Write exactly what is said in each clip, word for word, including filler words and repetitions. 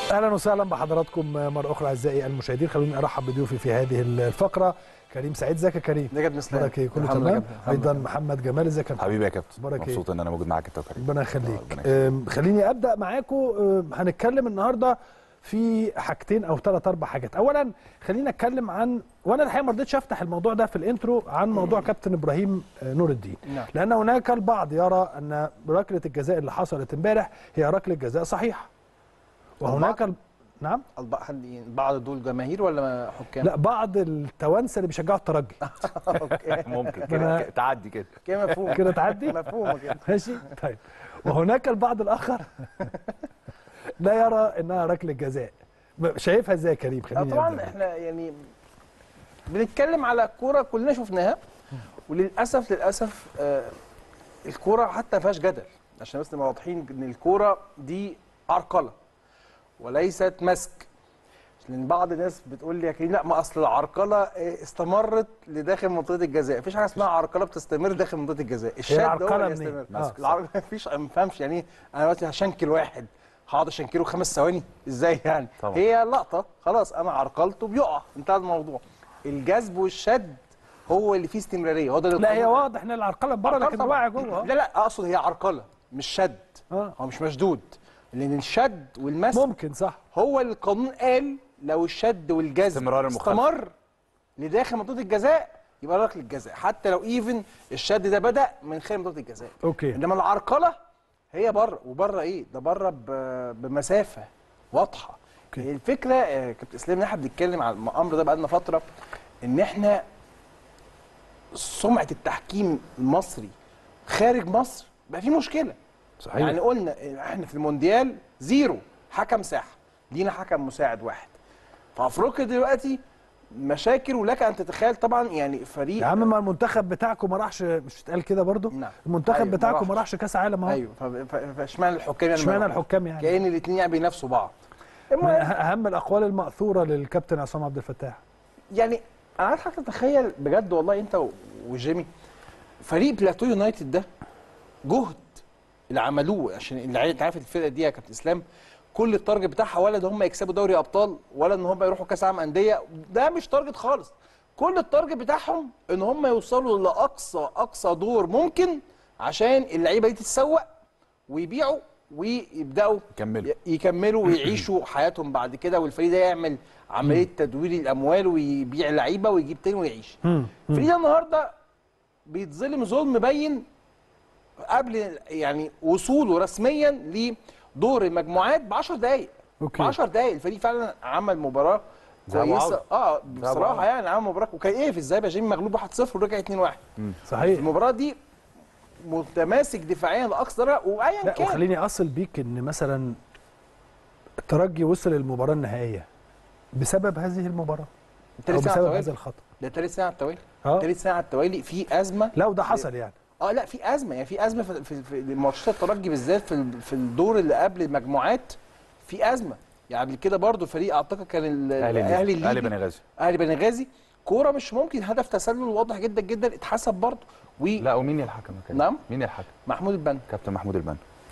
اهلا وسهلا بحضراتكم مره اخرى اعزائي المشاهدين. خلوني ارحب بضيوفي في هذه الفقره. كريم سعيد، ازيك يا كريم؟ ازيك يا كابتن اسلام؟ بارك كله تمام. ايضا محمد جمال، ازيك يا حبيبي يا كابتن؟ بارك مبسوط ان انا موجود معاك انت وكريم. ربنا يخليك. خليني ابدا معاكم. هنتكلم النهارده في حاجتين او ثلاث اربع حاجات. اولا خلينا نتكلم عن، وانا الحقيقه ما رضيتش افتح الموضوع ده في الانترو، عن موضوع كابتن ابراهيم نور الدين. نعم. لان هناك البعض يرى ان ركله الجزاء اللي حصلت امبارح هي ركله جزاء صحيحه، وهناك ال... نعم بعض دول جماهير ولا حكام؟ لا، بعض التوانسه اللي بيشجعوا الترجي. ممكن كده تعدي كده كده مفهوم كده تعدي مفهومه كده ماشي. طيب، وهناك البعض الاخر لا يرى انها ركله جزاء. شايفها ازاي يا كريم؟ خليني طبعا احنا يعني بنتكلم على كوره كلنا شفناها، وللاسف للاسف آه الكوره حتى ما فيهاش جدل، عشان بس نبقى واضحين ان الكوره دي عرقله وليست مسك. لان بعض الناس بتقول لي يا كريم لا، ما اصل العرقله استمرت لداخل منطقه الجزاء. مفيش حاجه اسمها عرقله بتستمر داخل منطقه الجزاء، الشد هو اللي يستمر. العرقله مفيش، ما بفهمش يعني انا دلوقتي هشنكل واحد هقعد اشنكله خمس ثواني ازاي يعني؟ طبعا. هي لقطه خلاص انا عرقلته بيقع، انتهى الموضوع. الجذب والشد هو اللي فيه استمراريه، هو ده اللي لا هي واضح ان العرقله بره لكن واقع جوه. لا لا اقصد هي عرقله مش شد. آه. هو مش مشدود، لان الشد والمس ممكن صح، هو اللي القانون قال لو الشد والجذب استمرار استمر لداخل منطقه الجزاء يبقى ركله الجزاء، حتى لو ايفن الشد ده بدا من خارج منطقه الجزاء. اوكي. انما العرقله هي بره، وبره ايه ده؟ بره بمسافه واضحه. أوكي. الفكره يا كابتن اسلام ان احنا بنتكلم على الامر ده بقالنا فتره، ان احنا سمعه التحكيم المصري خارج مصر بقى في مشكله. صحيح. يعني قلنا احنا في المونديال زيرو حكم ساحه، لينا حكم مساعد واحد. في افريقيا دلوقتي مشاكل، ولك ان تتخيل طبعا يعني فريق. يا عم ما المنتخب بتاعكم ما راحش، مش اتقال كده برضو؟ نعم. المنتخب أيوة بتاعكم ما راحش كاس عالم اهو. ايوه، فاشمعنى الحكام يعني؟ اشمعنى الحكام يعني؟ كأن الاثنين يعني بينافسوا بعض. من اهم الاقوال المأثوره للكابتن عصام عبد الفتاح. يعني انا عايز حضرتك تتخيل بجد والله انت وجيمي، فريق بلاتو يونايتد ده جهد اللي عملوه، عشان اللي انت عارف الفرقه دي يا كابتن اسلام كل التارجت بتاعها ولا ان هم يكسبوا دوري ابطال ولا ان هم يروحوا كاس عالم انديه، ده مش تارجت خالص. كل التارجت بتاعهم ان هم يوصلوا لاقصى اقصى دور ممكن عشان اللعيبه دي تتسوق ويبيعوا ويبداوا يكملوا يكملوا ويعيشوا حياتهم بعد كده، والفريق ده يعمل عمليه تدوير الاموال ويبيع لعيبه ويجيب تاني ويعيش. الفريق ده النهارده بيتظلم ظلم مبين قبل يعني وصوله رسميا لدور المجموعات ب عشر دقائق. ب عشر دقائق الفريق فعلا عمل مباراه كويسه. اه بصراحه يعني عمل مباراه، وكان ايه في ازاي جيمي مغلوب واحد صفر ورجع اتنين واحد. صحيح. المباراه دي متماسك دفاعيا لاقصى درجه وايا كان. وخليني اصل بيك ان مثلا الترجي وصل للمباراه النهائيه بسبب هذه المباراه او بسبب هذا الخطا. ده ثالث سنه على التوالي. اه ثالث سنه على التوالي في ازمه. لا وده حصل يعني. اه لا في ازمه، يعني في ازمه في في, في ماتشات الترجي بالذات في في الدور اللي قبل المجموعات في ازمه. يعني قبل كده برضو فريق اعتقد كان الاهلي الليبي، اهلي بني غازي اهلي بني غازي كوره مش ممكن، هدف تسلل واضح جدا جدا اتحسب برضو. و... لا ومين الحكم كان؟ نعم مين الحكم؟ محمود البنا، كابتن محمود البنا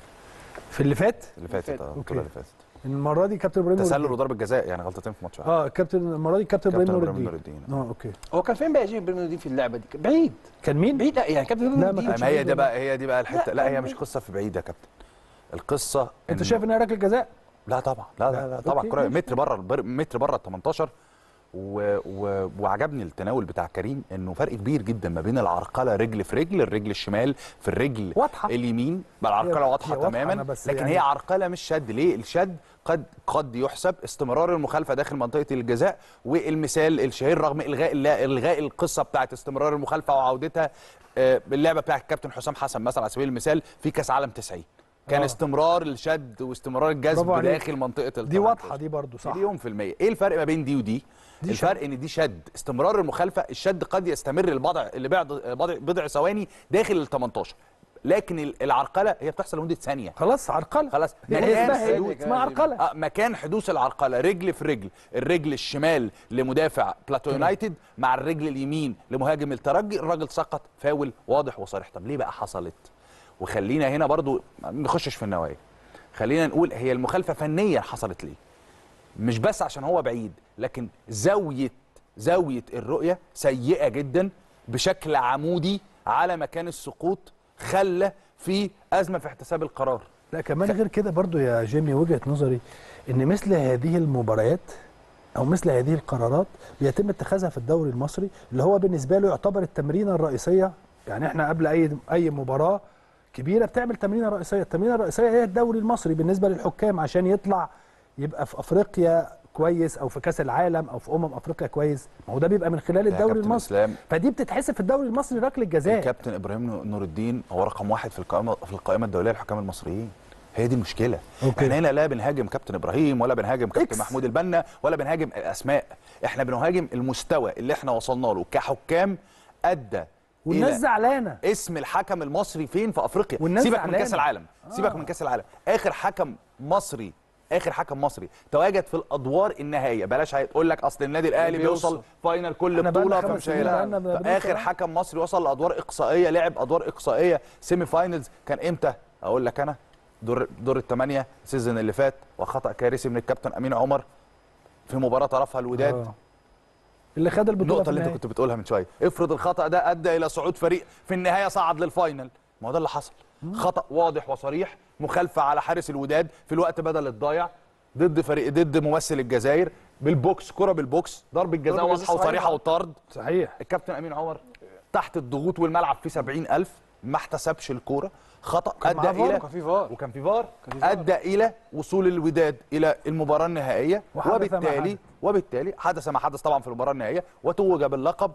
في اللي فات اللي فاتت اه البطوله اللي فاتت. المره دي كابتن ابراهيم تسلل وضربه جزاء، يعني غلطتين في ماتش واحد. اه كابتن المره دي كابتن ابراهيم نور الدين. اه اوكي. هو كان فين بقى جيمي ابراهيم نور الدين في اللعبه دي؟ بعيد. كان مين؟ بعيد يعني كابتن ابراهيم نور الدين. ما هي ده بقى هي دي بقى الحته. لا, لا هي مش قصه في بعيد يا كابتن. القصه انت شايف انها ركله جزاء؟ لا طبعا لا لا, لا طبعا كره متر بره متر بره ال تمنتاشر. و... و... وعجبني التناول بتاع كريم انه فرق كبير جدا ما بين العرقله رجل في رجل، الرجل الشمال في الرجل واضحة. اليمين بقى العرقله واضحه تماما، لكن يعني هي عرقله مش شد. ليه الشد قد قد يحسب استمرار المخالفه داخل منطقه الجزاء، والمثال الشهير رغم الغاء الغاء القصه بتاعه استمرار المخالفه وعودتها باللعبه بتاعه الكابتن حسام حسن مثلا على سبيل المثال في كاس عالم تسعين كان أوه. استمرار الشد واستمرار الجذب داخل منطقه دي واضحه دي برضو صح مليون في الميه. ايه الفرق ما بين دي ودي؟ دي الفرق ان دي شد استمرار المخالفه، الشد قد يستمر البضع اللي بعد بضع ثواني داخل ال تمنتاشر، لكن العرقله هي بتحصل لمده ثانيه. خلاص عرقله خلاص اسمها عرقله. آه مكان حدوث العرقله رجل في رجل، الرجل الشمال لمدافع بلاتو يونايتد مع الرجل اليمين لمهاجم الترجي، الراجل سقط فاول واضح وصريح. طب ليه بقى حصلت؟ وخلينا هنا برضو ما نخشش في النوايا، خلينا نقول هي المخالفه فنيا حصلت ليه؟ مش بس عشان هو بعيد، لكن زاويه زاويه الرؤيه سيئه جدا بشكل عمودي على مكان السقوط، خلى في ازمه في احتساب القرار. لا كمان غير كده برضو يا جيمي، وجهه نظري ان مثل هذه المباريات او مثل هذه القرارات بيتم اتخاذها في الدوري المصري، اللي هو بالنسبه له يعتبر التمرينه الرئيسيه. يعني احنا قبل اي اي مباراه كبيره بتعمل تمرينه رئيسيه، التمرينه الرئيسيه هي الدوري المصري بالنسبه للحكام، عشان يطلع يبقى في افريقيا كويس او في كاس العالم او في امم افريقيا كويس. ما هو ده بيبقى من خلال الدوري المصري إسلام. فدي بتتحسب في الدوري المصري ركله جزاء. الكابتن ابراهيم نور الدين هو رقم واحد في القائمه في القائمه الدوليه للحكام المصريين. هي دي المشكله. أوكي. احنا هنا لا بنهاجم كابتن ابراهيم ولا بنهاجم كابتن إكس. محمود البنا ولا بنهاجم الاسماء، احنا بنهاجم المستوى اللي احنا وصلنا له كحكام ادى والناس زعلانه. اسم الحكم المصري فين في افريقيا؟ سيبك زعلانة. من كاس العالم آه. سيبك من كاس العالم. اخر حكم مصري اخر حكم مصري تواجد في الادوار النهائيه، بلاش هيقول لك اصل النادي الاهلي بيوصل فاينل كل بطوله فمش هيلعب. اخر حكم مصري وصل لادوار اقصائيه، لعب ادوار اقصائيه سيمي فاينلز كان امتى؟ اقول لك انا دور دور الثمانيه السيزون اللي فات، وخطا كارثي من الكابتن امين عمر في مباراه طرفها الوداد آه. اللي خد البطوله. النقطه اللي انت كنت بتقولها من شويه، افرض الخطا ده ادى الى صعود فريق في النهايه صعد للفاينل، ما هو ده اللي حصل. خطا واضح وصريح، مخالفه على حارس الوداد في الوقت بدل الضايع ضد فريق ضد ممثل الجزائر بالبوكس، كره بالبوكس، ضربه جزاء واضحه وصريحه وطرد. صحيح. الكابتن امين عمر تحت الضغوط والملعب فيه سبعين ألف ما احتسبش الكوره، خطا ادى الى وكان في فار وكان في فار ادى الى وصول الوداد الى المباراه النهائيه، وبالتالي وبالتالي حدث ما حدث طبعا في المباراه النهائيه، وتوج باللقب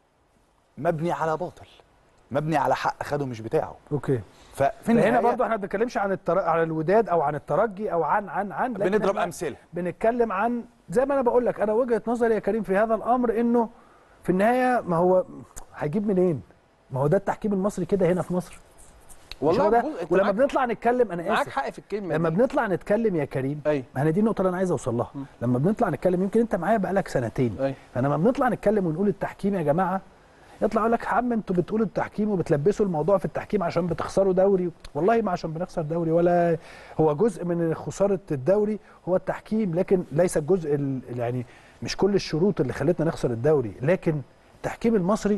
مبني على باطل، مبني على حق خده مش بتاعه. اوكي. ففي هنا برضو احنا ما بنتكلمش عن التر... عن الوداد او عن الترجي او عن عن عن بنضرب امثله، بنتكلم عن زي ما انا بقول لك، انا وجهه نظري يا كريم في هذا الامر انه في النهايه ما هو هيجيب منين؟ ما هو ده التحكيم المصري كده هنا في مصر. والله ده. ولما بنطلع نتكلم انا اسف معاك حق في الكلمه لما دي. بنطلع نتكلم يا كريم أي. ما دي النقطه اللي انا عايز اوصل لها. لما بنطلع نتكلم يمكن انت معايا بقالك سنتين أي. فلما بنطلع نتكلم ونقول التحكيم يا جماعه يطلع يقول لك يا عم انتوا بتقولوا التحكيم وبتلبسوا الموضوع في التحكيم عشان بتخسروا دوري. والله ما عشان بنخسر دوري، ولا هو جزء من خساره الدوري هو التحكيم، لكن ليس الجزء يعني مش كل الشروط اللي خلتنا نخسر الدوري، لكن التحكيم المصري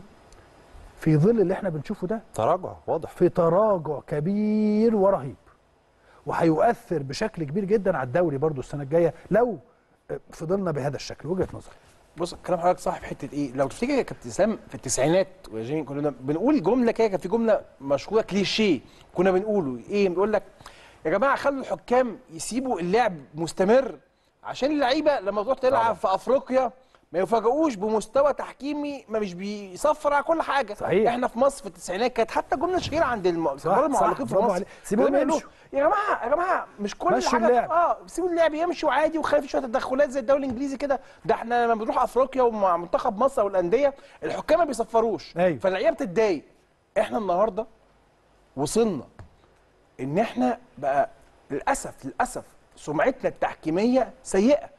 في ظل اللي احنا بنشوفه ده تراجع واضح، في تراجع كبير ورهيب، وهيؤثر بشكل كبير جدا على الدوري برضو السنه الجايه لو فضلنا بهذا الشكل. وجهه نظري. بص كلام حضرتك صح في حته ايه، لو تفتكر يا كابتن اسلام في التسعينات ويا جيمي كنا بنقول جمله كده، كان في جمله مشهوره كليشيه كنا بنقوله ايه، بنقول لك يا جماعه خلوا الحكام يسيبوا اللعب مستمر عشان اللعيبه لما تروح تلعب في افريقيا ما يفاجئوش بمستوى تحكيمي ما مش بيصفر على كل حاجه. صحيح. احنا في مصر في التسعينات كانت حتى جمله شهيره عند كبار المعلقين في مصر، سيبوهم يمشوا يا جماعه يا جماعه مش كل حاجه اه سيبوا اللعب يمشي وعادي، وخايف شويه تدخلات زي الدوري الانجليزي كده. ده احنا لما بنروح افريقيا ومع منتخب مصر والانديه الحكام ما بيصفروش. أيوة. فاللعيبه بتتضايق. احنا النهارده وصلنا ان احنا بقى للاسف للاسف سمعتنا التحكيميه سيئه.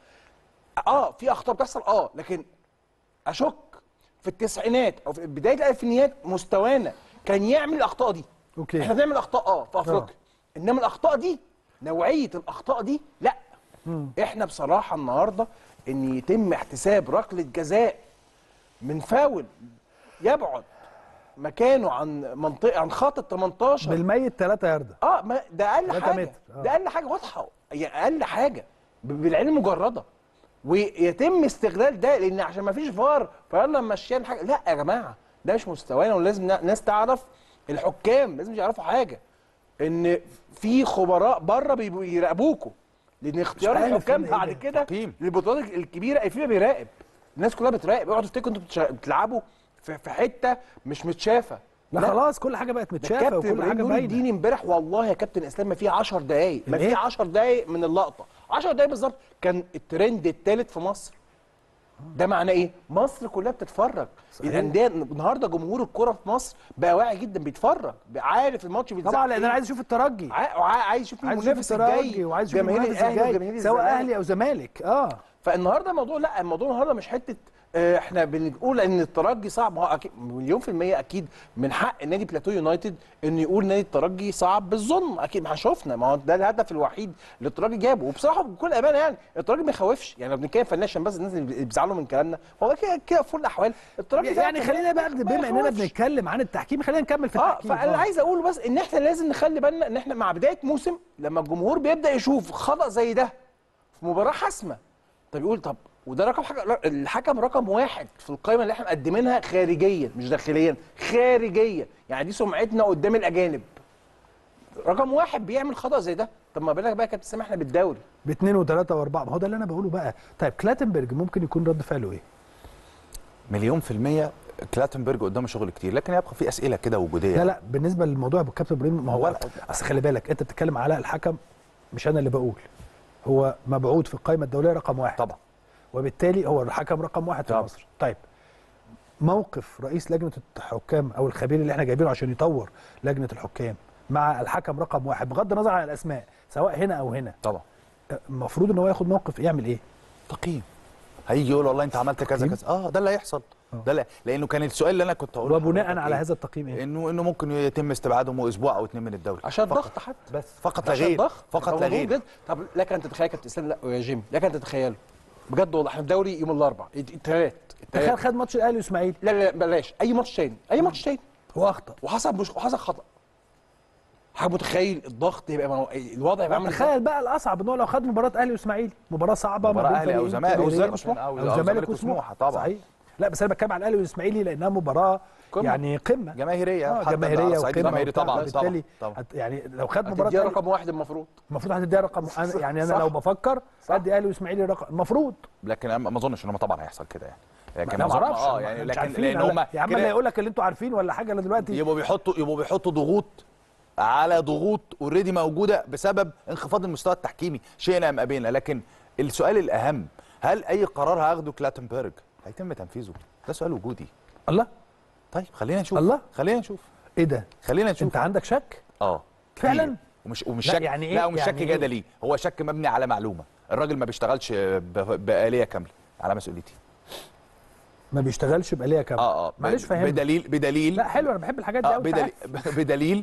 اه في اخطاء بتحصل اه لكن اشك في التسعينات او في بدايه الالفينيات مستوانا كان يعمل الاخطاء دي. اوكي. احنا بنعمل اخطاء اه في افريقيا آه. انما الاخطاء دي نوعيه الاخطاء دي لا. مم. احنا بصراحه النهارده ان يتم احتساب ركله جزاء من فاول يبعد مكانه عن منطقه عن خط ال تمنتاشر بالميت ثلاثة ياردة اه ما ده اقل حاجه آه. ده اقل حاجه واضحه، يعني اقل حاجه بالعين المجرده، ويتم استغلال ده لان عشان ما فيش فار فيلا نمشيها حاجه. لا يا جماعه ده مش مستوانا، ولازم ناس تعرف الحكام لازم يعرفوا حاجه ان في خبراء بره بيراقبوكوا، لان اختيار الحكام بعد كده للبطولات الكبيره الفيفا بيراقب، الناس كلها بتراقب. اوعوا تفتكروا انتوا بتلعبوا في حته مش متشافه. لا, لا خلاص كل حاجه بقت متشافه وكل حاجه باينه. كابتن امبارح والله يا كابتن اسلام ما في عشر دقائق ما في عشر دقائق من اللقطه عشر دقائق بالظبط كان الترند الثالث في مصر. ده معناه ايه؟ مصر كلها بتتفرج. الانديه النهارده جمهور الكره في مصر بقى واعي جدا بيتفرج، عارف الماتش بيتذاع طبعا لان انا عايز اشوف الترجي، عايز اشوف المنافس الجاي وعايز اشوف المنافس الجاي سواء اهلي او زمالك. اه فالنهارده الموضوع لا الموضوع النهارده مش حته احنا بنقول ان الترجي صعب. هو اكيد مليون في الميه اكيد من حق نادي بلاتو يونايتد انه يقول نادي الترجي صعب بالظلم. اكيد ما شفنا، ما هو ده الهدف الوحيد اللي الترجي جابه. وبصراحه بكل امانه يعني الترجي ما يخوفش. يعني لو بنتكلم فنيا عشان بس الناس اللي بيزعلوا من كلامنا، هو كده كده في كل الاحوال الترجي يعني خلينا بقى بما اننا بنتكلم عن التحكيم خلينا نكمل في التحكيم. اه فانا عايز اقول بس ان احنا لازم نخلي بالنا ان احنا مع بدايه موسم لما الجمهور بيبدا يشوف خطا زي ده في مباراه حاسمه، طب يقول طب وده رقم حكم الحكم رقم واحد في القائمه اللي احنا مقدمينها خارجيا مش داخليا، خارجيا يعني دي سمعتنا قدام الاجانب. رقم واحد بيعمل خطا زي ده، طب ما بالك بقى يا كابتن سامح احنا بالدوري باثنين وثلاثه واربعه. ما هو ده اللي انا بقوله بقى. طيب كلاتنبرج ممكن يكون رد فعله ايه؟ مليون في المية كلاتنبرج قدامه شغل كتير، لكن يبقى في اسئله كده وجوديه. لا لا بالنسبه للموضوع بالكابتن ابراهيم، ما هو اصل خلي بالك انت بتتكلم على الحكم، مش انا اللي بقول، هو مبعوث في القائمه الدوليه رقم واحد طبعا، وبالتالي هو الحكم رقم واحد في مصر. طيب موقف رئيس لجنه الحكام او الخبير اللي احنا جايبينه عشان يطور لجنه الحكام مع الحكم رقم واحد بغض النظر عن الاسماء سواء هنا او هنا، طبعا المفروض ان هو ياخد موقف يعمل ايه؟ تقييم. هيجي يقول والله انت عملت كذا كذا، اه ده اللي هيحصل. ده لا. لانه كان السؤال اللي انا كنت هقوله وبناء على إيه؟ هذا التقييم ايه؟ انه انه ممكن يتم استبعادهم اسبوع او اثنين من الدوري عشان ضغط حتى، بس فقط لا غير، فقط لا غير. طب لك ان تتخيل كابتن اسلام، لا يا جيم لك ان تتخيلوا بجد والله احنا الدوري يوم الاربعاء الثلاث تخيل خد ماتش الاهلي واسماعيلي، لا لا بلاش اي ماتش تاني، اي ماتش تاني هو اخطا وحصل مش وحصل خطا. حضرتك متخيل الضغط يبقى مو... الوضع يبقى عامل تخيل بقى الاصعب ان هو لو خد مباراه اهلي واسماعيلي، مباراه صعبه مباراه اهلي او زمالك او زمالك وسموحه طبعا صحيح. لا بس انا بتكلم على الاهلي والاسماعيلي لانها مباراه قمة. يعني قمه جماهيريه آه جماهيريه وقمه طبعا بالتالي طبعا. يعني لو خد مباراه دي رقم واحد المفروض المفروض هتديها رقم يعني انا لو بفكر ادي اهلي واسماعيلي رقم المفروض، لكن ما اظنش ان هم طبعا هيحصل كده يعني. لكن ما اعرفش اه يعني لكن لان هم يا عم اللي هيقول لك اللي انتوا عارفين ولا حاجه انا دلوقتي يبقوا بيحطوا يبقوا بيحطوا ضغوط على ضغوط اوريدي موجوده بسبب انخفاض المستوى التحكيمي شئنا ام ابينا. لكن السؤال الاهم، هل اي قرار هاخده كلاتنبرج هيتم تنفيذه؟ ده سؤال وجودي. الله. طيب خلينا نشوف. الله. خلينا نشوف ايه ده؟ خلينا نشوف. انت عندك شك؟ اه فعلا؟ ومش ومش شك يعني إيه؟ لا ومش يعني شك جدلي إيه؟ هو شك مبني على معلومه. الراجل ما بيشتغلش بآلية كامله على مسؤوليتي. ما بيشتغلش بآلية كامله. اه اه معلش فهمني. بدليل بدليل لا حلو، انا بحب الحاجات دي آه قوي. بدليل بدليل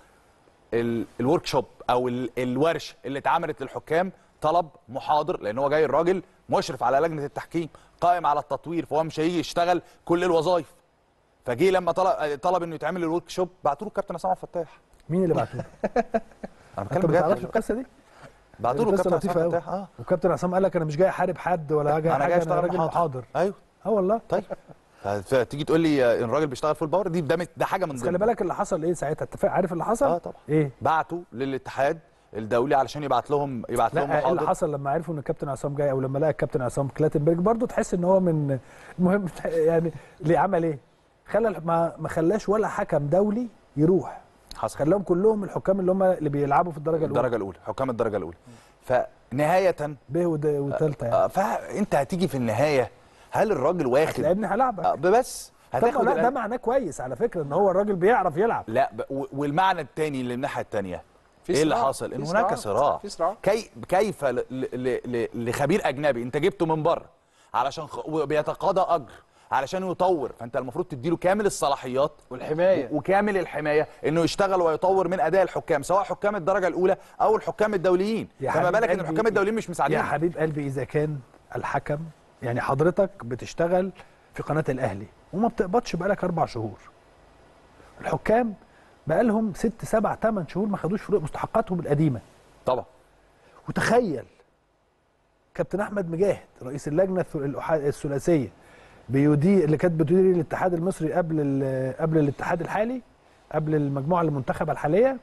الورك شوب او الورش اللي اتعملت للحكام طلب محاضر، لان هو جاي الراجل مشرف على لجنه التحكيم قائم على التطوير، فهو مش هيجي يشتغل كل الوظائف. فجي لما طلب طلب انه يتعمل الورك شوب بعتوا له الكابتن عصام فتاح. مين اللي بعتوا له؟ انا بتكلم بجد. ما تعرفش القصه دي؟ بعتوا له الكابتن عصام فتاح. اه والكابتن عصام قال لك انا مش جاي احارب حد ولا جاي انا جاي اشتغل محاضر. محاضر. ايوه اه والله. طيب فتيجي تقول لي ان الراجل بيشتغل فول باور، دي ده, ده حاجه من ضمن. خلي بالك اللي حصل ايه ساعتها، اتفاق عارف اللي حصل؟ اه طبعا. ايه؟ بعتوا للاتحاد الدولي علشان يبعت لهم يبعت لهم محاضر. لا اللي حصل لما عرفوا ان الكابتن عصام جاي او لما لقى الكابتن عصام كلاتنبرج برضه تحس ان هو من المهم يعني اللي عمل ايه؟ خلى ما ما خلاش ولا حكم دولي يروح. حصل. خلاهم كلهم الحكام اللي هم اللي بيلعبوا في الدرجه الاولى. الدرجه الاولى، حكام الدرجه الاولى. فنهايه ب وثالثه يعني. فانت هتيجي في النهايه هل الراجل واخد هتلاعبني هلعبك بس هتاخد. لا ده معناه كويس على فكره ان هو الراجل بيعرف يلعب. لا والمعنى الثاني اللي من الناحيه الثانيه ايه اللي حاصل؟ ان هناك صراع. كي كيف ل... ل... ل... لخبير اجنبي انت جبته من بره علشان خ... بيتقاضى اجر علشان يطور، فانت المفروض تديله كامل الصلاحيات والحمايه و... وكامل الحمايه انه يشتغل ويطور من اداء الحكام سواء حكام الدرجه الاولى او الحكام الدوليين. فما بالك ان الحكام الدوليين مش مساعدين. يا حبيب قلبي اذا كان الحكم يعني حضرتك بتشتغل في قناه الاهلي وما بتقبضش بقالك اربع شهور، الحكام بقالهم ست سبع ثمان شهور ما خدوش فروق مستحقاتهم القديمه طبعا. وتخيل كابتن احمد مجاهد رئيس اللجنه الثلاثيه بيدير اللي كانت بتدير الاتحاد المصري قبل قبل الاتحاد الحالي قبل المجموعه المنتخبه الحاليه،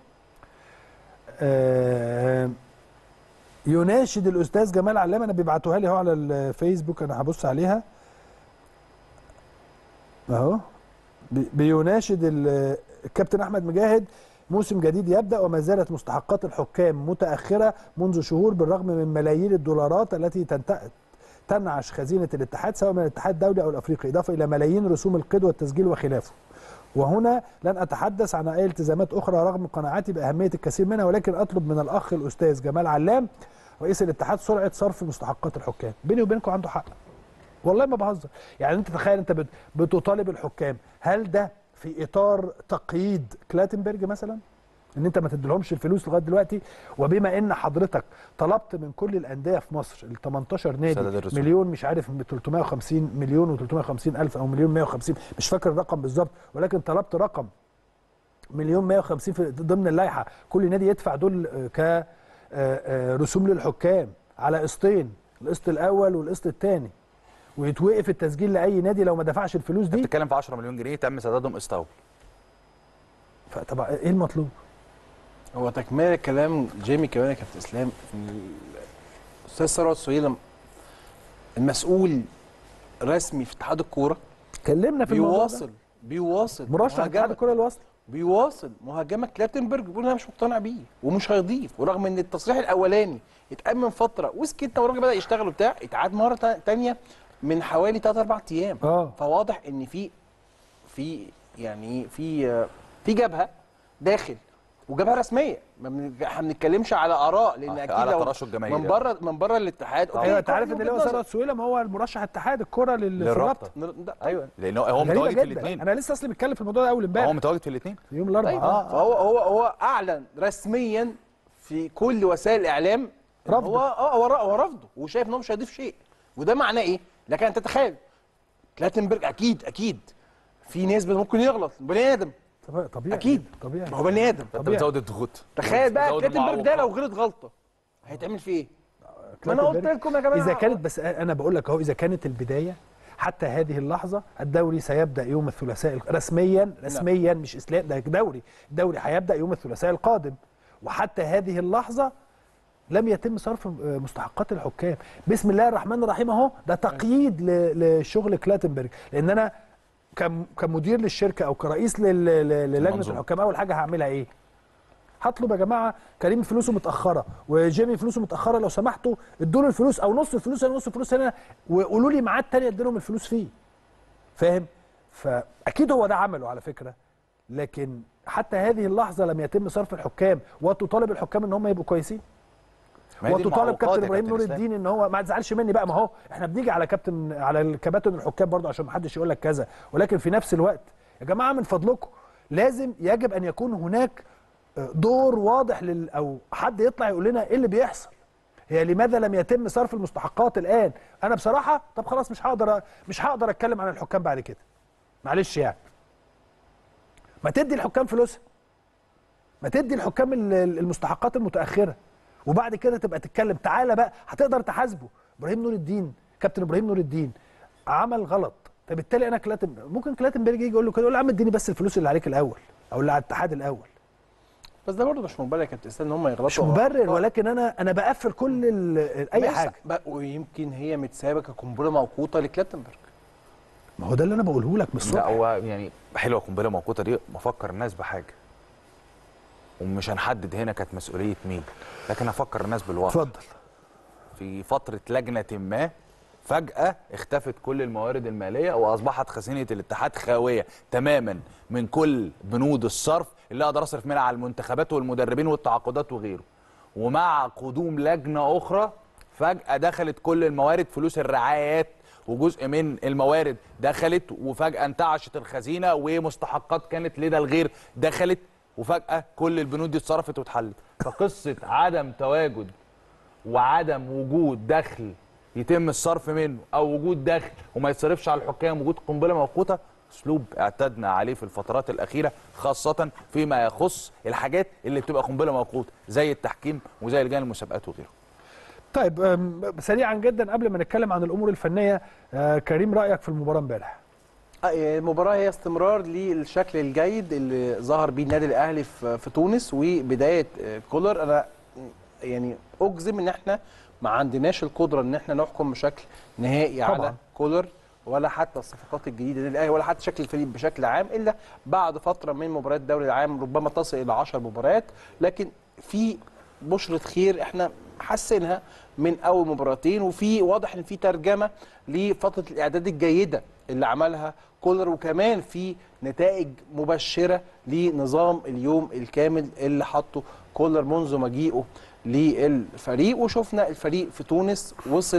يناشد الاستاذ جمال علام. انا بيبعتوها لي اهو على الفيسبوك، انا هبص عليها اهو. بيناشد الكابتن احمد مجاهد موسم جديد يبدا وما زالت مستحقات الحكام متاخره منذ شهور بالرغم من ملايين الدولارات التي تنعش خزينه الاتحاد سواء من الاتحاد الدولي او الافريقي، اضافه الى ملايين رسوم القيد والتسجيل وخلافه. وهنا لن اتحدث عن اي التزامات اخرى رغم قناعتي باهميه الكثير منها، ولكن اطلب من الاخ الاستاذ جمال علام رئيس الاتحاد سرعه صرف مستحقات الحكام. بيني وبينكم عنده حق. والله ما بهزر. يعني انت تخيل انت بتطالب الحكام، هل ده في اطار تقييد كلاتنبرج مثلا؟ ان انت ما تديلهمش الفلوس لغايه دلوقتي، وبما ان حضرتك طلبت من كل الانديه في مصر ال تمنتاشر نادي مليون مش عارف تلتمية وخمسين مليون و تلتمية وخمسين الف او مليون مية وخمسين، مش فاكر الرقم بالظبط، ولكن طلبت رقم مليون مية وخمسين في ضمن اللائحه، كل نادي يدفع دول ك رسوم للحكام على قسطين، القسط الاول والقسط الثاني، ويتوقف التسجيل لاي نادي لو ما دفعش الفلوس دي. بتتكلم في عشرة مليون جنيه تم سدادهم قسط اول. فطب ايه المطلوب؟ هو تكمله كلام جيمي كمان يا كابتن اسلام، ان الاستاذ ثروت سويلم المسؤول رسمي في اتحاد الكوره اتكلمنا في الموضوع بيواصل ده. بيواصل مرشح اتحاد الكوره الوصل بيواصل مهاجمه كلاتنبرج، بيقول انا مش مقتنع بيه ومش هيضيف، ورغم ان التصريح الاولاني اتأمن فتره وسكتنا والراجل بدا يشتغل وبتاع، اتعاد مره ثانيه من حوالي ثلاثة أربعة ايام. اه فواضح ان في في يعني في في جبهه داخل وجبهه رسميه، ما احنا ما بنتكلمش على اراء، لان اكيد على لو ترشح جماهيري من بره من بره الاتحاد. ايوه انت عارف ان اللي هو ثروت سويلم هو المرشح اتحاد الكوره للرابطه. ايوه لان هو متواجد في الاثنين. انا لسه اصلي بتكلم في الموضوع ده اول امبارح. هو متواجد في الاثنين في يوم الاربعاء. أيوة. آه. فهو هو هو اعلن رسميا في كل وسائل الاعلام رفضه. هو اه هو هو رفضه وشايف ان هو مش هيضيف شيء، وده معناه ايه؟ لكن انت تتخيل كلاتنبرج اكيد اكيد في نسبه ممكن يغلط، بني ادم طبيعي اكيد طبيعي، ما هو بني ادم. انت بتزود الضغوط. تخيل بقى كلاتنبرج ده لو غلط غلطه هيتعمل فيه ايه؟ ما انا قلت لكم يا جماعه اذا كانت، بس انا بقول لك اهو، اذا كانت البدايه حتى هذه اللحظه، الدوري سيبدا يوم الثلاثاء رسميا رسميا مش اسلام، ده دوري الدوري هيبدا يوم الثلاثاء القادم، وحتى هذه اللحظه لم يتم صرف مستحقات الحكام. بسم الله الرحمن الرحيم اهو، ده تقييد لشغل كلاتنبرج. لان انا كمدير للشركه او كرئيس للجنه الحكام، اول حاجه هعملها ايه؟ هطلب يا جماعه كريم فلوسه متاخره وجيمي فلوسه متاخره، لو سمحتوا ادوا له الفلوس، او نص الفلوس هنا نص الفلوس هنا، وقولوا لي ميعاد تاني ادي لهم الفلوس فيه. فاهم؟ فاكيد هو ده عمله على فكره، لكن حتى هذه اللحظه لم يتم صرف الحكام، وتطالب الحكام ان هم يبقوا كويسين، وتطالب كابتن ابراهيم نور الدين ان هو ما تزعلش مني بقى، ما هو احنا بنيجي على كابتن على الكباتن الحكام برضه عشان ما حدش يقول لك كذا، ولكن في نفس الوقت يا جماعه من فضلكم لازم يجب ان يكون هناك دور واضح لل او حد يطلع يقول لنا ايه اللي بيحصل. هي لماذا لم يتم صرف المستحقات الان؟ انا بصراحه طب خلاص مش هقدر مش هقدر اتكلم عن الحكام بعد كده. معلش يعني. ما تدي الحكام فلوسها. ما تدي الحكام المستحقات المتاخره. وبعد كده تبقى تتكلم، تعالى بقى هتقدر تحاسبه. ابراهيم نور الدين، كابتن ابراهيم نور الدين عمل غلط، فبالتالي انا كلاتن ممكن كلاتنبرج يجي يقول له كده، يقول له يا عم اديني بس الفلوس اللي عليك الاول او اللي على الاتحاد الاول. بس ده برضه مش مبرر يا كابتن اسلام ان هم يغلطوا. مش مبرر، ولكن انا انا بقفل كل اي حاجه، ويمكن هي متسابه كقنبله موقوته لكلاتنبرج. ما هو ده اللي انا بقوله لك من الصبح. لا هو يعني حلوه قنبله موقوته دي، بفكر الناس بحاجه، ومش هنحدد هنا كانت مسؤوليه مين، لكن افكر الناس بالواقع. اتفضل. في فتره لجنه ما فجاه اختفت كل الموارد الماليه، واصبحت خزينه الاتحاد خاويه تماما من كل بنود الصرف اللي اقدر اصرف منها على المنتخبات والمدربين والتعاقدات وغيره. ومع قدوم لجنه اخرى فجاه دخلت كل الموارد، فلوس الرعايات وجزء من الموارد دخلت، وفجاه انتعشت الخزينه، ومستحقات كانت لدى الغير دخلت، وفجاه كل البنود دي اتصرفت واتحلت. فقصه عدم تواجد وعدم وجود دخل يتم الصرف منه، او وجود دخل وما يتصرفش على الحكام، وجود قنبله موقوته، اسلوب اعتدنا عليه في الفترات الاخيره، خاصه فيما يخص الحاجات اللي بتبقى قنبله موقوته زي التحكيم وزي لجان المسابقات وغيره. طيب سريعا جدا قبل ما نتكلم عن الامور الفنيه، كريم رايك في المباراه امبارح؟ المباراه هي استمرار للشكل الجيد اللي ظهر بيه النادي الاهلي في تونس وبدايه كولر. انا يعني اجزم ان احنا ما عندناش القدره ان احنا نحكم بشكل نهائي طبعا على كولر ولا حتى الصفقات الجديده للنادي الاهلي ولا حتى شكل الفريق بشكل عام، الا بعد فتره من مباريات الدوري العام ربما تصل الى عشر مباريات. لكن في بشره خير احنا حسينها من اول مباراتين، وفي واضح ان في ترجمه لفتره الاعداد الجيده اللي عملها كولر، وكمان في نتائج مبشره لنظام اليوم الكامل اللي حطه كولر منذ مجيئه للفريق. وشفنا الفريق في تونس وصل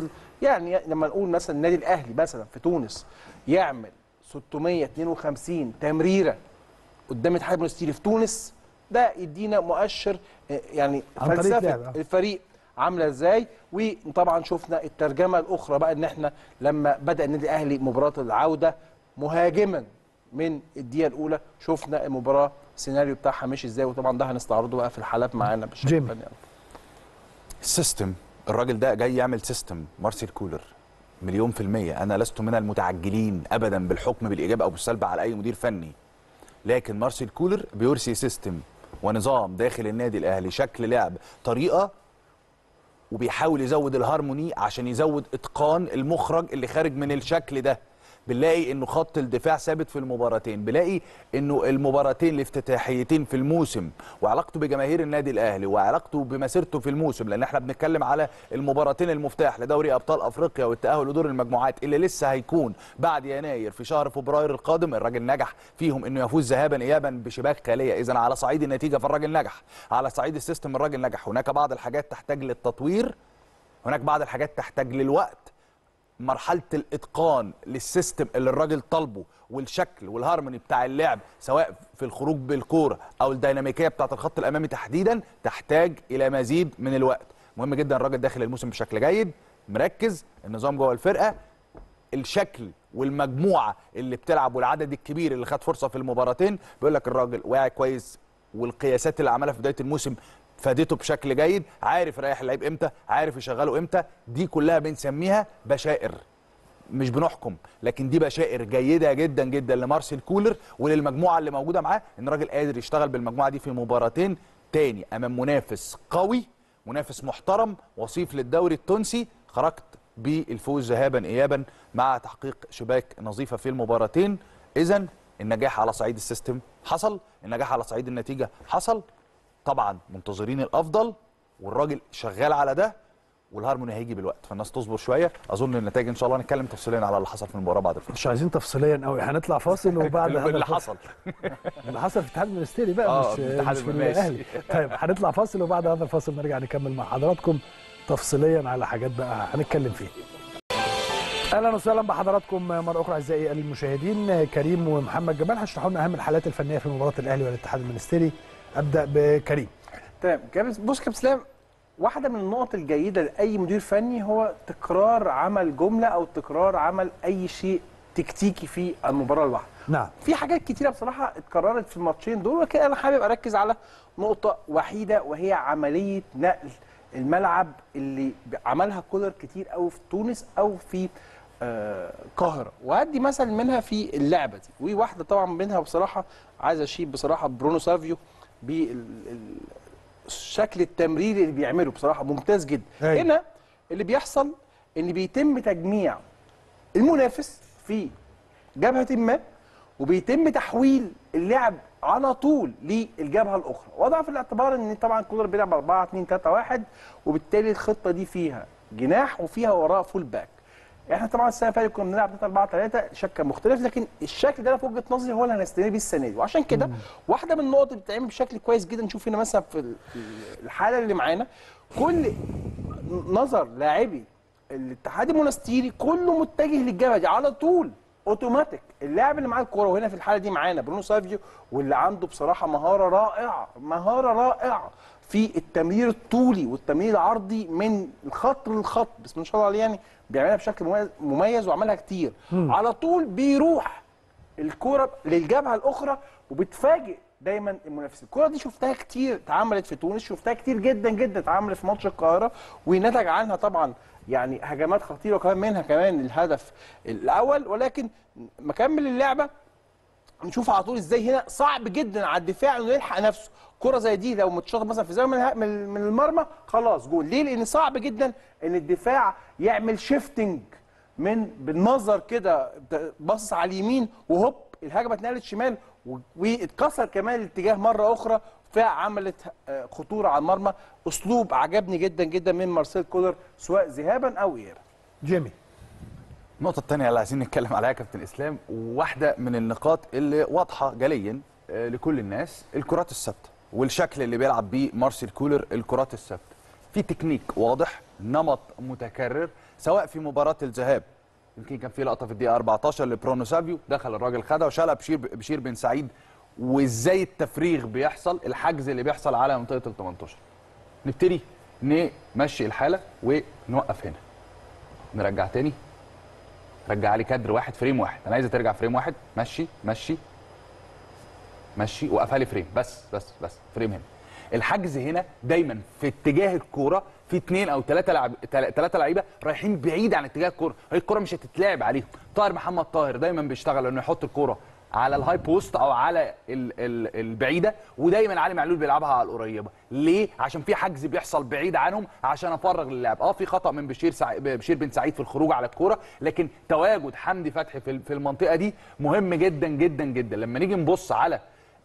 يعني لما نقول مثلا النادي الاهلي مثلا في تونس يعمل ستمية اتنين وخمسين تمريره قدام الاتحاد المونستيري في تونس، ده يدينا مؤشر يعني فلسفه الفريق عامله ازاي. وطبعا شفنا الترجمه الاخرى بقى ان احنا لما بدا النادي الاهلي مباراه العوده مهاجما من الدقيقه الاولى، شفنا المباراه السيناريو بتاعها ماشي ازاي، وطبعا ده هنستعرضه بقى في الحالات معانا بشكل فني. السيستم، الراجل ده جاي يعمل سيستم. مارسيل كولر مليون في المية، أنا لست من المتعجلين أبدا بالحكم بالإيجاب أو بالسلب على أي مدير فني، لكن مارسيل كولر بيرسي سيستم ونظام داخل النادي الأهلي، شكل لعب، طريقة، وبيحاول يزود الهارموني عشان يزود إتقان المخرج اللي خارج من الشكل ده. بنلاقي انه خط الدفاع ثابت في المباراتين، بنلاقي انه المباراتين الافتتاحيتين في الموسم وعلاقته بجماهير النادي الاهلي وعلاقته بمسيرته في الموسم، لان احنا بنتكلم على المباراتين المفتاح لدوري ابطال افريقيا والتاهل لدور المجموعات اللي لسه هيكون بعد يناير في شهر فبراير القادم. الراجل نجح فيهم انه يفوز ذهابا ايابا بشباك خاليه، اذا على صعيد النتيجه فالراجل نجح، على صعيد السيستم الراجل نجح. هناك بعض الحاجات تحتاج للتطوير، هناك بعض الحاجات تحتاج للوقت. مرحله الاتقان للسيستم اللي الراجل طالبه والشكل والهارموني بتاع اللعب سواء في الخروج بالكوره او الديناميكيه بتاعه الخط الامامي تحديدا تحتاج الى مزيد من الوقت. مهم جدا الراجل داخل الموسم بشكل جيد، مركز، النظام جوه الفرقه، الشكل والمجموعه اللي بتلعب والعدد الكبير اللي خد فرصه في المباراتين، بيقول لك الراجل واعي كويس، والقياسات اللي عملها في بدايه الموسم فادته بشكل جيد، عارف يريح اللعيب امتى، عارف يشغله امتى. دي كلها بنسميها بشائر، مش بنحكم، لكن دي بشائر جيده جدا جدا لمارسيل كولر وللمجموعه اللي موجوده معاه، ان الراجل قادر يشتغل بالمجموعه دي في مباراتين تاني امام منافس قوي، منافس محترم، وصيف للدوري التونسي. خرجت بالفوز ذهابا ايابا مع تحقيق شباك نظيفه في المباراتين. اذا النجاح على صعيد السيستم حصل، النجاح على صعيد النتيجه حصل. طبعا منتظرين الافضل والراجل شغال على ده، والهارموني هيجي بالوقت، فالناس تصبر شويه. اظن النتائج ان شاء الله هنتكلم تفصيليا على اللي حصل في المباراه بعد الفاصل. مش عايزين تفصيليا قوي، هنطلع فاصل وبعد هذا اللي حصل اللي حصل في الاتحاد المنستيري بقى آه مش مش في الاهلي. طيب هنطلع فاصل وبعد هذا الفاصل نرجع نكمل مع حضراتكم تفصيليا على حاجات بقى هنتكلم فيها. اهلا وسهلا بحضراتكم مره اخرى اعزائي المشاهدين. كريم ومحمد جمال هيشرحوا لنا اهم الحالات الفنيه في مباراه الاهلي والاتحاد المنستيري. ابدا بكريم. تمام. بص كابتن اسلام، واحده من النقط الجيده لاي مدير فني هو تكرار عمل جمله او تكرار عمل اي شيء تكتيكي في المباراه الواحده. نعم. في حاجات كتيره بصراحه اتكررت في الماتشين دول، ولكن انا حابب اركز على نقطه وحيده وهي عمليه نقل الملعب اللي عملها كولر كتير قوي في تونس او في القاهره. آه وهدي مثل منها في اللعبه دي، وواحده طبعا منها بصراحه عايز اشيد بصراحه برونو سافيو بالشكل التمريري اللي بيعمله، بصراحه ممتاز جدا. أي. هنا اللي بيحصل ان بيتم تجميع المنافس في جبهه ما وبيتم تحويل اللعب على طول للجبهه الاخرى، وضع في الاعتبار ان طبعا كولر بيلعب أربعة اتنين تلاتة واحد، وبالتالي الخطه دي فيها جناح وفيها وراه فول باك. احنا طبعا السنه اللي فاتت كنا بنلعب تلاتة أربعة تلاتة، شكل مختلف، لكن الشكل ده في وجهه نظري هو اللي هنستمر بيه السنه دي. وعشان كده واحده من النقط اللي بتتعمل بشكل كويس جدا، نشوف هنا مثلا في الحاله اللي معانا كل نظر لاعبي الاتحاد المونستيري كله متجه للجبهه دي على طول اوتوماتيك. اللاعب اللي معاه الكوره، وهنا في الحاله دي معانا برونو سافيو، واللي عنده بصراحه مهاره رائعه مهاره رائعه في التمرير الطولي والتمرير العرضي من الخط للخط، بسم الله ما شاء الله عليه، يعني بيعملها بشكل مميز وعملها كتير. مم. على طول بيروح الكوره للجبهه الاخرى وبتفاجئ دايما المنافسين. الكوره دي شفتها كتير اتعملت في تونس، شفتها كتير جدا جدا اتعملت في ماتش القاهره، ونتج عنها طبعا يعني هجمات خطيره، وكمان منها كمان الهدف الاول. ولكن مكمل اللعبه نشوف على طول ازاي هنا صعب جدا على الدفاع انه يلحق نفسه. كره زي دي لو متشاطه مثلا في زاويه من المرمى خلاص جول. ليه؟ لان صعب جدا ان الدفاع يعمل شيفتنج من بالنظر كده، باصص على اليمين وهوب الهجمه اتنقلت شمال واتكسر كمان الاتجاه مره اخرى، فعملت خطوره على المرمى. اسلوب عجبني جدا جدا من مارسيل كولر سواء ذهابا او ايابا. جيمي. النقطة الثانية اللي عايزين نتكلم عليها يا كابتن اسلام، واحدة من النقاط اللي واضحة جليا لكل الناس، الكرات الثابتة والشكل اللي بيلعب بيه مارسيل كولر. الكرات الثابتة في تكنيك واضح، نمط متكرر، سواء في مباراه الذهاب، يمكن كان في لقطه في الدقيقه أربعتاشر لبرونو سافيو، دخل الراجل خدها وشالها بشير بشير بن سعيد، وازاي التفريغ بيحصل، الحجز اللي بيحصل على منطقه ال تمنتاشر. نبتدي نمشي الحاله ونوقف هنا، نرجع تاني، رجع لي كادر واحد فريم واحد، انا عايزه ترجع فريم واحد، مشي مشي مشي، وقفها لي فريم بس بس بس فريم هنا. الحجز هنا دايما في اتجاه الكوره، في اثنين او ثلاثه لعب ثلاثه لعيبه رايحين بعيد عن اتجاه الكوره، هي الكوره مش هتتلعب عليهم. طاهر محمد طاهر دايما بيشتغل انه يحط الكوره على الهاي بوست او على ال ال البعيده، ودايما علي معلول بيلعبها على القريبه. ليه؟ عشان في حجز بيحصل بعيد عنهم عشان افرغ اللعب. اه في خطا من بشير سع... بشير بن سعيد في الخروج على الكوره، لكن تواجد حمدي فتحي في في المنطقه دي مهم جدا جدا جدا. لما نيجي نبص على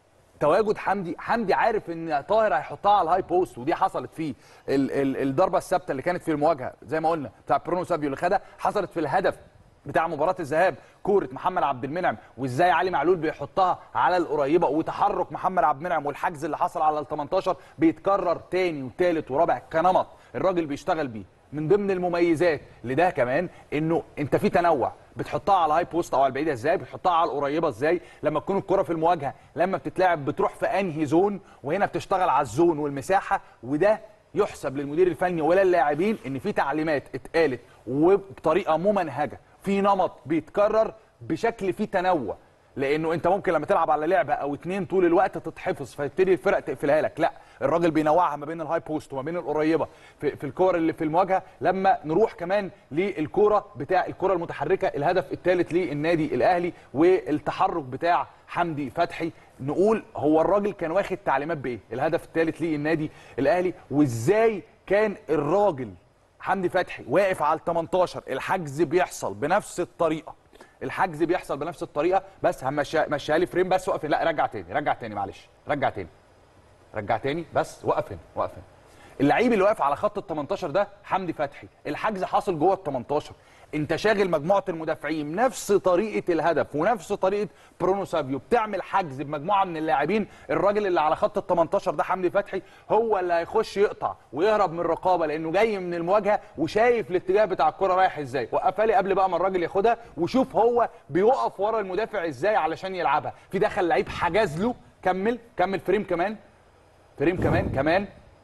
تواجد حمدي، حمدي عارف ان طاهر هيحطها على الهاي بوست، ودي حصلت فيه ال ال الضربه الثابته اللي كانت في المواجهه زي ما قلنا بتاع برونو سافيو اللي خدها، حصلت في الهدف بتاع مباراه الذهاب، كوره محمد عبد المنعم وازاي علي معلول بيحطها على القريبه، وتحرك محمد عبد المنعم والحجز اللي حصل على ال تمنتاشر بيتكرر تاني وتالت ورابع كنمط الراجل بيشتغل بيه. من ضمن المميزات لده كمان انه انت في تنوع، بتحطها على الهاي بوست او على البعيده ازاي، بتحطها على القريبه ازاي، لما تكون الكره في المواجهه لما بتتلعب بتروح في انهي زون، وهنا بتشتغل على الزون والمساحه. وده يحسب للمدير الفني ولا اللاعبين ان في تعليمات اتقالت وبطريقه ممنهجه، في نمط بيتكرر بشكل فيه تنوع. لانه انت ممكن لما تلعب على لعبه او اتنين طول الوقت تتحفظ فتبتدي الفرق تقفلها لك، لا الراجل بينوعها ما بين الهاي بوست وما بين القريبه في, في الكور اللي في المواجهه. لما نروح كمان للكوره بتاع الكره المتحركه، الهدف الثالث للنادي الاهلي والتحرك بتاع حمدي فتحي، نقول هو الراجل كان واخد تعليمات بايه؟ الهدف الثالث للنادي الاهلي، وازاي كان الراجل حمدي فتحي واقف على ال تمنتاشر، الحجز بيحصل بنفس الطريقه، الحجز بيحصل بنفس الطريقه. بس همشيها لي فريم بس، وقف، لا رجع تاني رجع تاني معلش رجع تاني رجع تاني بس، وقف هنا وقف هنا. اللعيب اللي واقف على خط ال تمنتاشر ده حمدي فتحي، الحجز حاصل جوه ال تمنتاشر، انت شاغل مجموعه المدافعين نفس طريقه الهدف ونفس طريقه برونو سافيو، بتعمل حجز بمجموعه من اللاعبين. الراجل اللي على خط ال تمنتاشر ده حمدي فتحي هو اللي هيخش يقطع ويهرب من الرقابه، لانه جاي من المواجهه وشايف الاتجاه بتاع الكره رايح ازاي. وقفها لي قبل بقى ما الراجل ياخدها، وشوف هو بيقف ورا المدافع ازاي علشان يلعبها. في دخل لعيب حجز له، كمل كمل فريم كمان فريم كمان كمان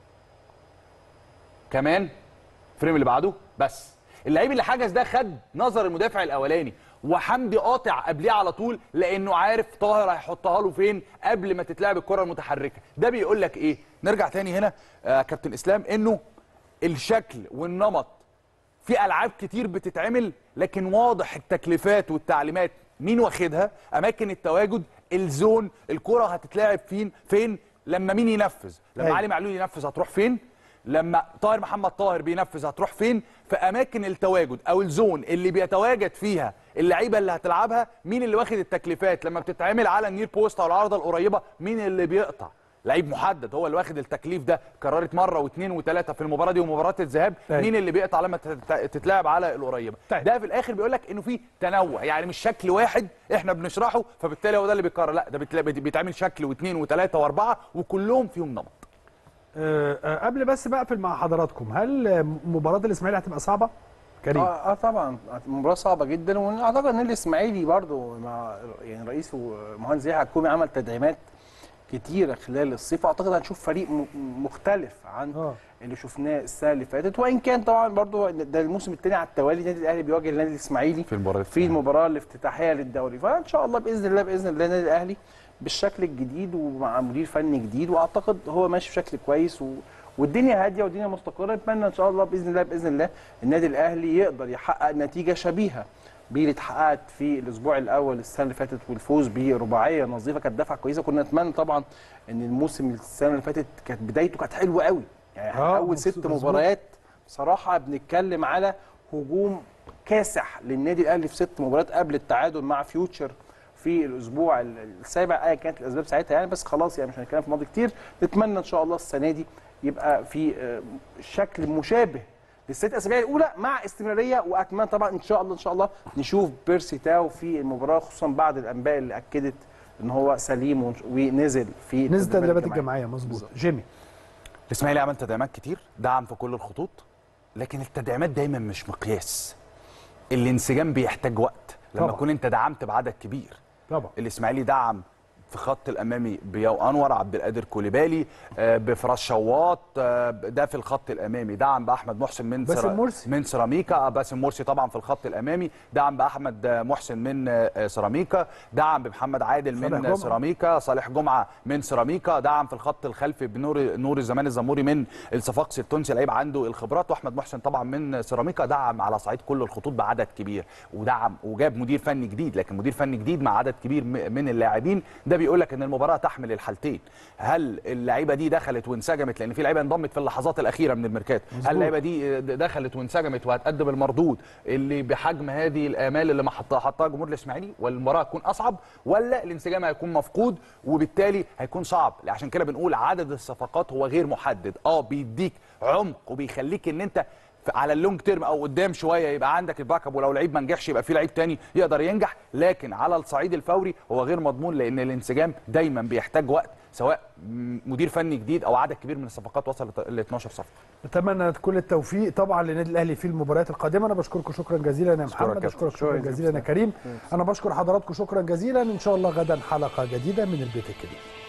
كمان فريم اللي بعده. بس اللعيب اللي حجز ده خد نظر المدافع الاولاني، وحمدي قاطع قبليه على طول لانه عارف طاهر هيحطها له فين قبل ما تتلعب الكره المتحركه. ده بيقول لك ايه؟ نرجع تاني هنا آه كابتن اسلام، انه الشكل والنمط في العاب كتير بتتعمل، لكن واضح التكليفات والتعليمات مين واخدها، اماكن التواجد، الزون، الكره هتتلعب فين فين، لما مين ينفذ، لما أي. علي معلول ينفذ هتروح فين، لما طاهر محمد طاهر بينفذ هتروح فين. في اماكن التواجد او الزون اللي بيتواجد فيها اللعيبه اللي هتلعبها، مين اللي واخد التكليفات، لما بتتعمل على النير بوست او العارضه القريبه مين اللي بيقطع، لعيب محدد هو اللي واخد التكليف ده. كررت مره واثنين وثلاثه في المباراه دي ومباراه الذهاب، مين اللي بيقطع لما تتلعب على القريبه. ده في الاخر بيقول لك انه في تنوع، يعني مش شكل واحد احنا بنشرحه فبالتالي هو ده اللي بيتكرر، لا ده بيتعمل شكل واثنين وثلاثه واربعه وكلهم فيهم نمط. أه أه قبل بس بقفل مع حضراتكم، هل مباراه الاسماعيلي هتبقى صعبه؟ كريم. اه, آه طبعا مباراه صعبه جدا، واعتقد ان الاسماعيلي برضو مع يعني رئيسه مهندس يحيى الكومي عمل تدعيمات كتيره خلال الصيف، اعتقد هنشوف فريق مختلف عن آه. اللي شفناه السنه اللي فاتت. وان كان طبعا برضو ده الموسم الثاني على التوالي النادي الاهلي بيواجه النادي الاسماعيلي في المباراه في المباراه الافتتاحيه للدوري، فان شاء الله باذن الله باذن الله النادي الاهلي بالشكل الجديد ومع مدير فني جديد، واعتقد هو ماشي بشكل كويس و... والدنيا هاديه والدنيا مستقره. نتمنى ان شاء الله باذن الله باذن الله النادي الاهلي يقدر يحقق نتيجه شبيهه باللي اتحققت في الاسبوع الاول السنه اللي فاتت، والفوز برباعيه نظيفه كانت دفعه كويسه. كنا نتمنى طبعا ان الموسم السنه اللي فاتت كانت بدايته كانت حلوه قوي، يعني آه اول ست مباريات بصراحه بنتكلم على هجوم كاسح للنادي الاهلي في ست مباريات قبل التعادل مع فيوتشر في الاسبوع السابع، ايا كانت الاسباب ساعتها يعني، بس خلاص يعني مش هنتكلم في الماضي كتير. نتمنى ان شاء الله السنه دي يبقى في شكل مشابه للست اسابيع الاولى مع استمراريه، واتمنى طبعا ان شاء الله ان شاء الله نشوف بيرسي تاو في المباراه، خصوصا بعد الانباء اللي اكدت ان هو سليم ونزل في نزل التدريبات الجماعيه. مظبوط. جيمي، الاسماعيلي عمل تدعيمات كتير، دعم في كل الخطوط، لكن التدعيمات دايما مش مقياس. الانسجام بيحتاج وقت لما تكون انت دعمت بعدد كبير. طبعا الاسماعيلي دعم في خط الامامي بياو انور، عبد القادر كوليبالي، بفراس شواط، ده في الخط الامامي. دعم باحمد محسن من باسم مرسي من سيراميكا، باسم مرسي طبعا في الخط الامامي. دعم باحمد محسن من سيراميكا، دعم بمحمد عادل من جمعة. سيراميكا، صالح جمعه من سيراميكا. دعم في الخط الخلفي بنور نور الزمان الزموري من الصفاقسي التونسي، لعيب عنده الخبرات. واحمد محسن طبعا من سيراميكا. دعم على صعيد كل الخطوط بعدد كبير، ودعم وجاب مدير فني جديد، لكن مدير فني جديد مع عدد كبير من اللاعبين، ده بيقول لك ان المباراه تحمل الحالتين. هل اللعيبه دي دخلت وانسجمت؟ لان في لعيبه انضمت في اللحظات الاخيره من الميركاتو. هل اللعيبه دي دخلت وانسجمت وهتقدم المردود اللي بحجم هذه الامال اللي ما حطها حطها جمهور الاسماعيلي، والمباراه هتكون اصعب، ولا الانسجام هيكون مفقود وبالتالي هيكون صعب؟ عشان كده بنقول عدد الصفقات هو غير محدد. اه بيديك عمق وبيخليك ان انت على اللونج تيرم او قدام شويه يبقى عندك الباك اب، ولو لعيب ما نجحش يبقى في لعيب تاني يقدر ينجح، لكن على الصعيد الفوري هو غير مضمون، لان الانسجام دايما بيحتاج وقت، سواء مدير فني جديد او عدد كبير من الصفقات وصل ل اتناشر صفقه. اتمنى كل التوفيق طبعا للنادي الاهلي في المباريات القادمه. انا بشكركم شكرا جزيلا يا محمد، بشكرك شكرا جزيلا يا كريم، انا بشكر حضراتكم شكرا جزيلا. ان شاء الله غدا حلقه جديده من البيت الكبير.